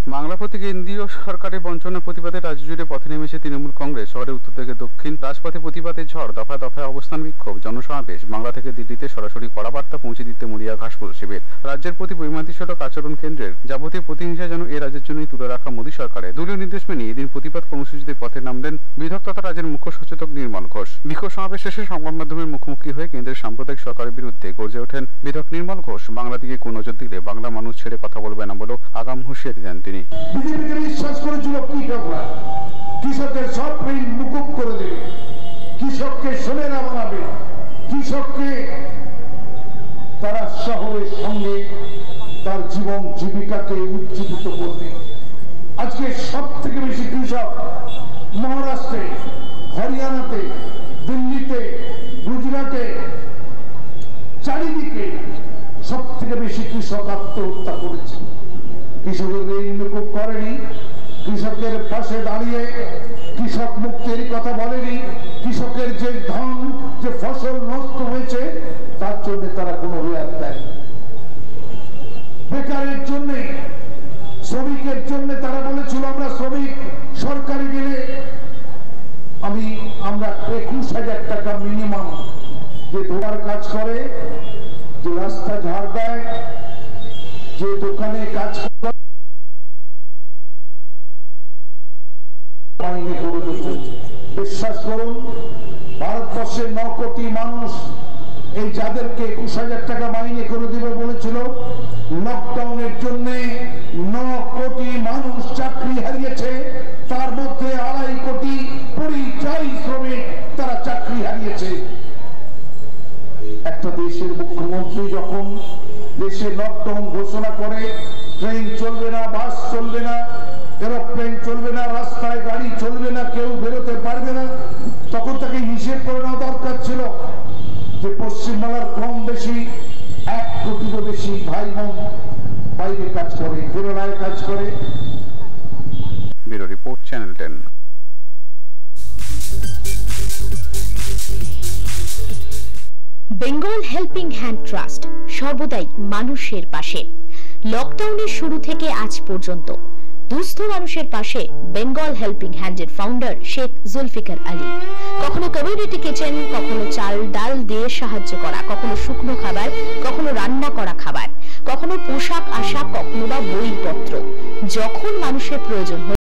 বাংলা প্রতি কেন্দ্রীয় সরকারের বঞ্চনার প্রতিবাদে রাজ্য জুড়ে পথে নেমেছে তৃণমূল কংগ্রেস। শহরের উত্তর থেকে দক্ষিণ রাজপথে প্রতিবাদের ঝড়, দফায় দফায় অবস্থান বিক্ষোভ, জনসমাবেশ। বাংলা থেকে দিল্লিতে সরাসরি কড়া বার্তা পৌঁছে দিতে মরিয়া ঘাসফুল শিবির। রাজ্যের প্রতি বৈমাতৃসূচক আচরণ কেন্দ্রের যাবতীয় প্রতিহিংসা যেন এ রাজ্যের জন্যই তুলে রাখা মোদী সরকারের। দলীয় নির্দেশ মেনে এদিন প্রতিবাদ কর্মসূচিতে পথে নামলেন বিধায়ক তথা রাজ্যের মুখ্য সচেতক নির্মল ঘোষ। বিক্ষোভ সমাবেশ শেষে সংবাদ মাধ্যমের মুখোমুখি হয়ে কেন্দ্রের সাম্প্রদায়িক সরকারের বিরুদ্ধে গর্জে ওঠেন বিধায়ক নির্মল ঘোষ। বাংলা দিকে কোন নজর দিলে বাংলা মানুষ ছেড়ে কথা বলবে না বলেও আগাম হুঁশিয়ারি দেন তিনি। বিশ্বাস করেছিল কৃষকরা কৃষকের সব ঋণ মুকুব করে দেবে, কৃষককে সোনেরা বানাবে, কৃষককে তারা শহরের সঙ্গে তার জীবন জীবিকাকে উজ্জীবিত করবে। আজকে সব থেকে বেশি কৃষক মহারাষ্ট্রে, হরিয়ানাতে, দিল্লিতে, গুজরাটে, চারিদিকে সব থেকে বেশি কৃষক আত্মহত্যা করেছে। কৃষকের ঋণ মুকুব করেনি, কৃষকের পাশে দাঁড়িয়ে কৃষক মুক্তির কথা বলেনি, কৃষকের যে ধান যে ফসল নষ্ট হয়েছে তার জন্য তারা কোনো রেয়াত দেয়। বেকারের জন্য, শ্রমিকের জন্য তারা বলেছিল আমরা শ্রমিক সরকারি দিলে আমরা 21,000 টাকা মিনিমাম, যে ধোয়ার কাজ করে, যে রাস্তা ঝাড় দেয়, যে দোকানে কাজ করে, বিশ্বাস করুন ভারতবর্ষের 9 কোটি মানুষ এই যাদেরকে 21,000 টাকা মাইনে করে দিবে বলেছিল, লকডাউনের জন্য 9 কোটি মানুষ চাকরি হারিয়েছে। তার মধ্যে 2.5 কোটি পরিযায়ী শ্রমিক তারা চাকরি হারিয়েছে। একটা দেশের মুখ্যমন্ত্রী যখন দেশে লকডাউন ঘোষণা করে, ট্রেন চলবে না, বাস চলবে না, এরোপ্লেন চলবে না, রাস্তায় গাড়ি চলবে না, কেউ বেরোতে পারবে না, তখন তাকে হিসেব করে নেওয়া দরকার ছিল যে পশ্চিমবাংলার কম বেশি 1 কোটিরও বেশি ভাই বোন বাইরে কাজ করে, কেরালায় কাজ করে। Bureau report, channel 10। Bengal helping hand trust সর্বদাই মানুষের পাশে। লকডাউনের শুরু থেকে আজ পর্যন্ত দুস্থ মানুষের পাশে বেঙ্গল হেল্পিং হ্যান্ডের ফাউন্ডার শেখ জুলফিকার আলী। কখনো কমিউনিটি কিচেন, কখনো চাল ডাল দিয়ে সাহায্য করা, কখনো শুকনো খাবার, কখনো রান্না করা খাবার, কখনো পোশাক আশাক, কখনো বা বইপত্র। যখন মানুষের প্রয়োজন